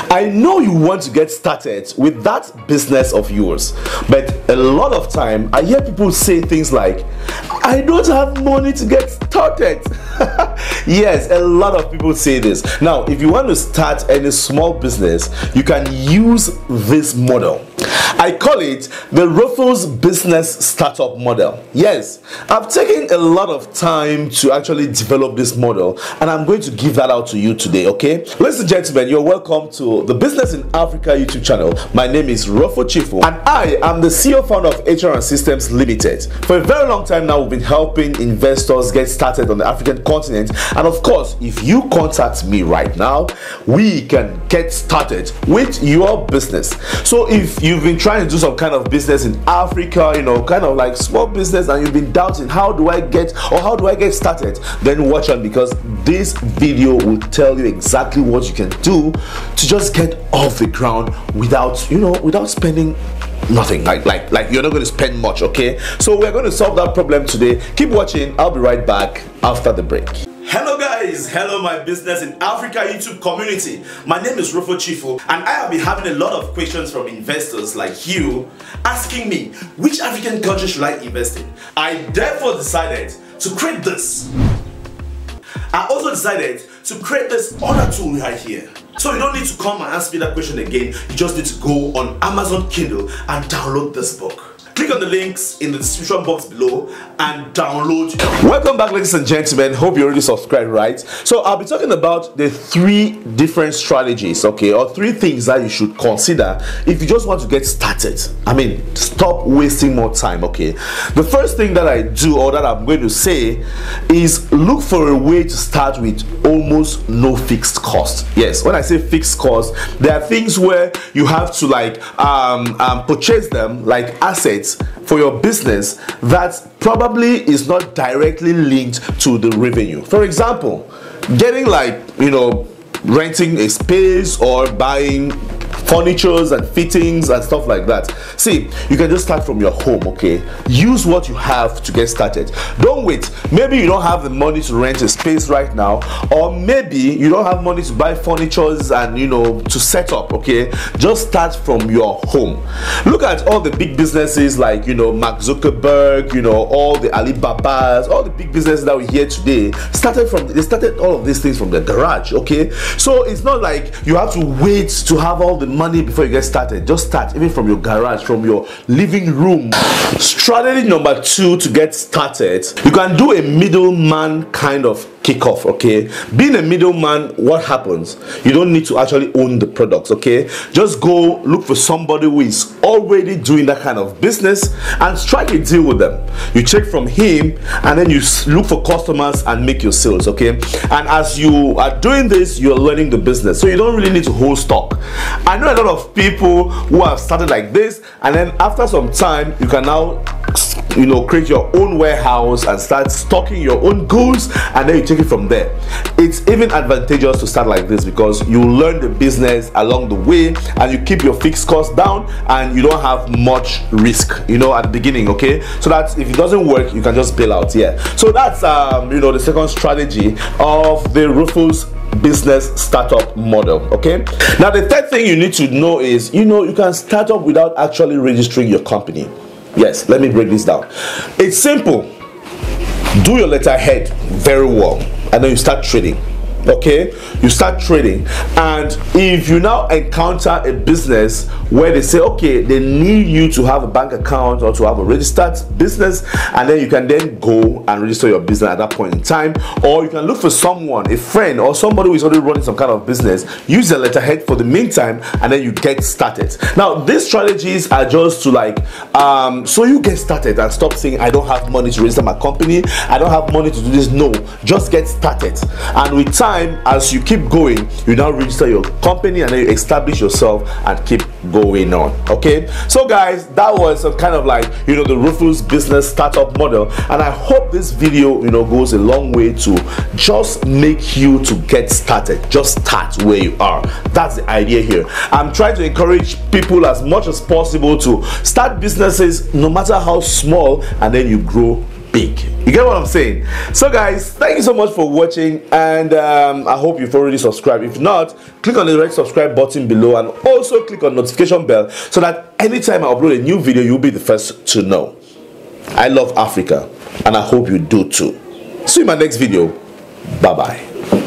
I know you want to get started with that business of yours, but a lot of time I hear people say things like, I don't have money to get started. Yes, a lot of people say this. Now, if you want to start any small business, you can use this model. I call it the ROFUR'S business startup model. Yes, I've taken a lot of time to actually develop this model, and I'm going to give that out to you today, okay? Ladies and gentlemen, you're welcome to the Business in Africa YouTube channel. My name is ROFUR'S, and I am the CEO founder of HR and Systems Limited. For a very long time now, we've been helping investors get started on the African continent, and of course, if you contact me right now, we can get started with your business. So if you've been trying to do some kind of business in Africa, you know, kind of like small business, and you've been doubting how do I get started, then watch on, because this video will tell you exactly what you can do to just get off the ground without spending nothing. Like you're not going to spend much, okay? So we're going to solve that problem today. Keep watching. I'll be right back after the break. Hello guys, hello my Business in Africa YouTube community. My name is ROFUR'S, and I have been having a lot of questions from investors like you asking me, which African country should I invest in? I therefore decided to create this. I also decided to create this other tool right here. So you don't need to come and ask me that question again. You just need to go on Amazon Kindle and download this book. Click on the links in the description box below and download. Welcome back, ladies and gentlemen. Hope you already subscribed, right? So I'll be talking about the 3 different strategies, okay, or 3 things that you should consider if you just want to get started. I mean, stop wasting more time, okay? The first thing that I do, or that I'm going to say, is look for a way to start with almost no fixed cost. Yes, when I say fixed cost, there are things where you have to purchase them like assets for your business that probably is not directly linked to the revenue. For example, getting renting a space or buying furnitures and fittings and stuff like that. See, you can just start from your home, okay? Use what you have to get started. Don't wait. Maybe you don't have the money to rent a space right now, or maybe you don't have money to buy furnitures and to set up, okay? Just start from your home. Look at all the big businesses like Mark Zuckerberg, all the Alibabas, all the big businesses that we hear today they started all of these things from their garage, okay? So it's not like you have to wait to have all the money before you get started. Just start even from your garage, from your living room. Strategy number 2 to get started, you can do a middleman kind of kickoff, okay? Being a middleman, what happens? You don't need to actually own the products, okay? Just go look for somebody who is already doing that kind of business and strike a deal with them. You check from him, and then you look for customers and make your sales, okay? And as you are doing this, you're learning the business, so you don't really need to hold stock. I know a lot of people who have started like this, and then after some time you can now create your own warehouse and start stocking your own goods, and then you take it from there. It's even advantageous to start like this because you learn the business along the way, and you keep your fixed costs down, and you don't have much risk at the beginning, okay? So that if it doesn't work, you can just bail out. Yeah, so that's the second strategy of the ROFUR'S business startup model, okay? Now the third thing you need to know is you can start up without actually registering your company. Yes, let me break this down. It's simple. Do your letterhead very well, and then you start trading. Okay, you start trading, and if you now encounter a business where they say, okay, they need you to have a bank account or to have a registered business, and then you can then go and register your business at that point in time, or you can look for someone, a friend or somebody who is already running some kind of business, use the letterhead for the meantime, and then you get started. Now these strategies are just to so you get started and stop saying, I don't have money to register my company, I don't have money to do this. No, just get started, and with time, as you keep going, you now register your company, and then you establish yourself and keep going on. Okay, so guys, that was a kind of the ROFUR'S business startup model, and I hope this video goes a long way to just make you to get started. Just start where you are. That's the idea here. I'm trying to encourage people as much as possible to start businesses, no matter how small, and then you grow big. You get what I'm saying? So guys, thank you so much for watching, and I hope you've already subscribed. If not, click on the red subscribe button below and also click on notification bell so that anytime I upload a new video, you'll be the first to know. I love Africa, and I hope you do too. See you in my next video. Bye bye.